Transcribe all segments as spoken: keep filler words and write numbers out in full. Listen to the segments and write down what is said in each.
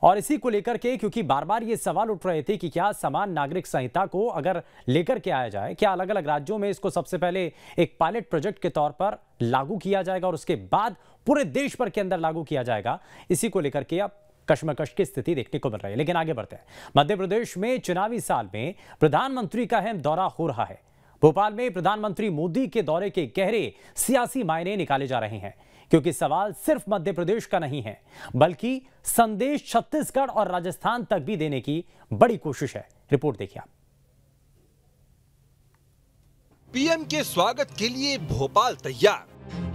और इसी को लेकर के, क्योंकि बार बार ये सवाल उठ रहे थे कि क्या समान नागरिक संहिता को अगर लेकर के आया जाए, क्या अलग अलग राज्यों में इसको सबसे पहले एक पायलट प्रोजेक्ट के तौर पर लागू किया जाएगा और उसके बाद पूरे देश भर के अंदर लागू किया जाएगा। इसी को लेकर के अब कश्मकश की स्थिति देखने को मिल रही है। लेकिन आगे बढ़ते हैं। मध्य प्रदेश में चुनावी साल में प्रधानमंत्री का अहम दौरा हो रहा है। भोपाल में प्रधानमंत्री मोदी के दौरे के गहरे सियासी मायने निकाले जा रहे हैं, क्योंकि सवाल सिर्फ मध्य प्रदेश का नहीं है, बल्कि संदेश छत्तीसगढ़ और राजस्थान तक भी देने की बड़ी कोशिश है। रिपोर्ट देखिए आप। पीएम के स्वागत के लिए भोपाल तैयार,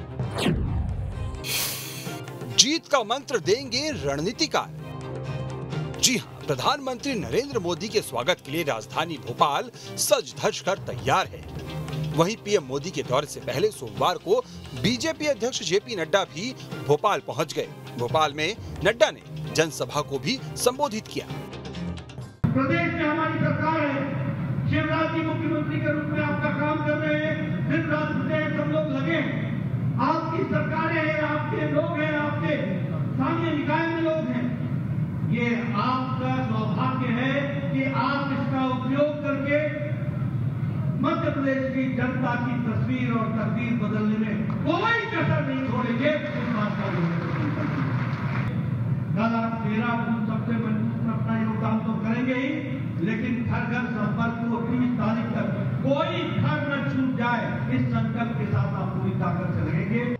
जीत का मंत्र देंगे रणनीतिकार। जी हां, प्रधानमंत्री नरेंद्र मोदी के स्वागत के लिए राजधानी भोपाल सज धज कर तैयार है। वहीं पीएम मोदी के दौरे से पहले सोमवार को बीजेपी अध्यक्ष जेपी नड्डा भी भोपाल पहुंच गए। भोपाल में नड्डा ने जनसभा को भी संबोधित किया। प्रदेश में हमारी सरकार है, शिवराज जी मुख्यमंत्री के रूप में आपका काम कर रहे हैं, दिन रात सब लोग लगे हैं। आपकी सरकारें हैं, आपके लोग हैं, आपके स्थानीय निकाय में लोग हैं। ये आपका सौभाग्य है कि आप इसका उपयोग करके मध्य प्रदेश की जनता की तस्वीर और तकदीर बदलने में कोई कसर नहीं छोड़ेंगे। इस बात का दादा तेरा सबसे मजबूत अपना योगदान तो करेंगे ही, लेकिन घर घर संपर्क को तीस तारीख तक कोई घर न छूट जाए, इस संकल्प के साथ आप पूरी ताकत से रहेंगे।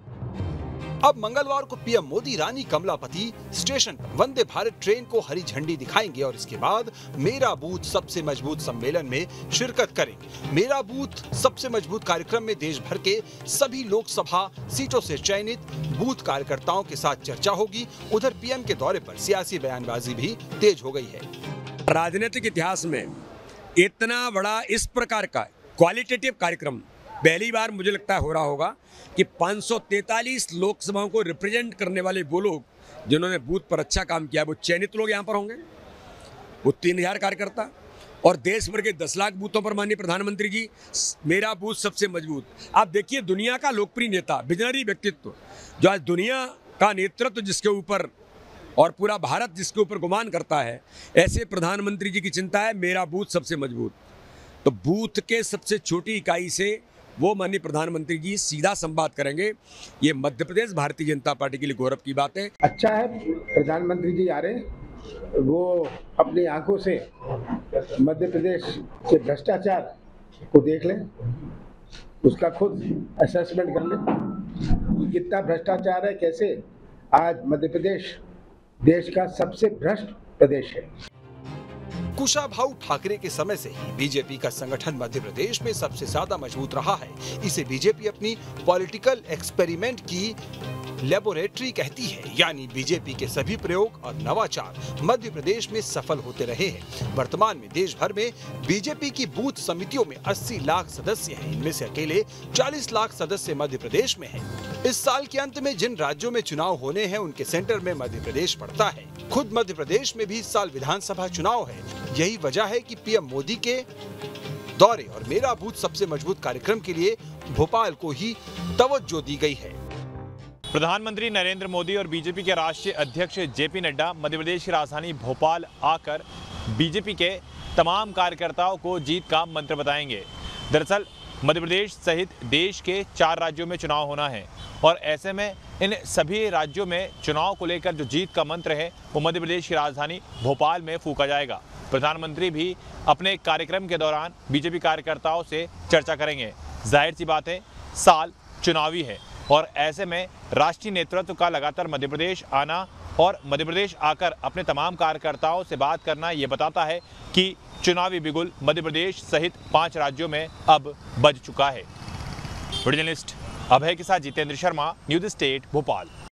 अब मंगलवार को पीएम मोदी रानी कमलापति स्टेशन पर वंदे भारत ट्रेन को हरी झंडी दिखाएंगे और इसके बाद मेरा बूथ सबसे मजबूत सम्मेलन में शिरकत करेंगे। मेरा बूथ सबसे मजबूत कार्यक्रम में देश भर के सभी लोकसभा सीटों से चयनित बूथ कार्यकर्ताओं के साथ चर्चा होगी। उधर पीएम के दौरे पर सियासी बयानबाजी भी तेज हो गई है। राजनीतिक इतिहास में इतना बड़ा इस प्रकार का क्वालिटेटिव कार्यक्रम पहली बार मुझे लगता है हो रहा होगा कि पाँच सौ तैंतालीस लोकसभाओं को रिप्रेजेंट करने वाले वो लोग जिन्होंने बूथ पर अच्छा काम किया, वो चयनित लोग यहाँ पर होंगे। वो तीन हजार कार्यकर्ता और देश भर के दस लाख बूथों पर माननीय प्रधानमंत्री जी मेरा बूथ सबसे मजबूत। आप देखिए, दुनिया का लोकप्रिय नेता, विजनरी व्यक्तित्व, जो आज दुनिया का नेतृत्व जिसके ऊपर और पूरा भारत जिसके ऊपर गुमान करता है, ऐसे प्रधानमंत्री जी की चिंता है मेरा बूथ सबसे मजबूत। तो बूथ के सबसे छोटी इकाई से वो माननीय प्रधानमंत्री जी सीधा संवाद करेंगे। ये मध्य प्रदेश भारतीय जनता पार्टी के लिए गौरव की बात है। अच्छा है प्रधानमंत्री जी आ रहे, वो अपनी आंखों से मध्य प्रदेश के भ्रष्टाचार को देख लें, उसका खुद असेसमेंट कर लें, कितना भ्रष्टाचार है, कैसे आज मध्य प्रदेश देश का सबसे भ्रष्ट प्रदेश है। कुशाभाऊ ठाकरे के समय से ही बीजेपी का संगठन मध्य प्रदेश में सबसे ज्यादा मजबूत रहा है। इसे बीजेपी अपनी पॉलिटिकल एक्सपेरिमेंट की लेबोरेटरी कहती है, यानी बीजेपी के सभी प्रयोग और नवाचार मध्य प्रदेश में सफल होते रहे हैं। वर्तमान में देश भर में बीजेपी की बूथ समितियों में अस्सी लाख सदस्य हैं। इनमें से अकेले चालीस लाख सदस्य मध्य प्रदेश में हैं। इस साल के अंत में जिन राज्यों में चुनाव होने हैं, उनके सेंटर में मध्य प्रदेश पड़ता है। खुद मध्य प्रदेश में भी इस साल विधानसभा चुनाव है। यही वजह है कि पीएम मोदी के दौरे और मेरा बूथ सबसे मजबूत कार्यक्रम के लिए भोपाल को ही तवज्जो दी गई है। प्रधानमंत्री नरेंद्र मोदी और बीजेपी के राष्ट्रीय अध्यक्ष जेपी नड्डा मध्य प्रदेश की राजधानी भोपाल आकर बीजेपी के तमाम कार्यकर्ताओं को जीत का मंत्र बताएंगे। दरअसल मध्य प्रदेश सहित देश के चार राज्यों में चुनाव होना है और ऐसे में इन सभी राज्यों में चुनाव को लेकर जो जीत का मंत्र है वो मध्य प्रदेश की राजधानी भोपाल में फूंका जाएगा। प्रधानमंत्री भी अपने कार्यक्रम के दौरान बीजेपी कार्यकर्ताओं से चर्चा करेंगे। जाहिर सी बात है, साल चुनावी है और ऐसे में राष्ट्रीय नेतृत्व का लगातार मध्य प्रदेश आना और मध्य प्रदेश आकर अपने तमाम कार्यकर्ताओं से बात करना ये बताता है कि चुनावी बिगुल मध्य प्रदेश सहित पांच राज्यों में अब बज चुका है। वीडियो जर्नलिस्ट अभय के साथ जितेंद्र शर्मा, न्यूज़ स्टेट भोपाल।